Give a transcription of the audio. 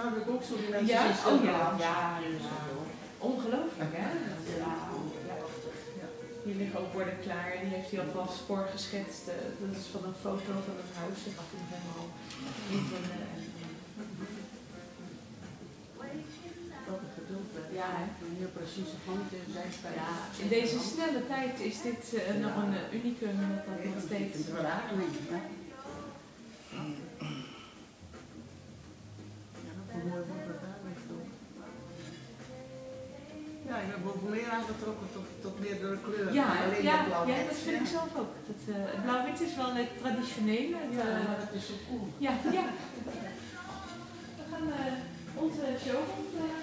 daar heb ik ook zo die mensen Ja? die stil Oh ja, laten. ja. Ongelooflijk, hè? Ja. Hier liggen ook borden klaar. Die heeft hij alvast voorgeschetst. Dat is van een foto van het huis. Dat mag hij helemaal invullen. Wat een geduld. Ja, hè? Heel precieze handjes. Ja, in deze snelle tijd is dit nog een unicum. Dat nog steeds. Het is wel aardig, hè? Hoe mooi wordt dat daar ligt toch? Ja, ik heb ook meer aangetrokken tot meerdere kleuren. Ja, alleen ja, het blauw-wit. ja, dat vind ik zelf ook. Het blauw-wit is wel het traditionele. Ja, maar dat is zo cool. Ja, ja. We gaan onze show rond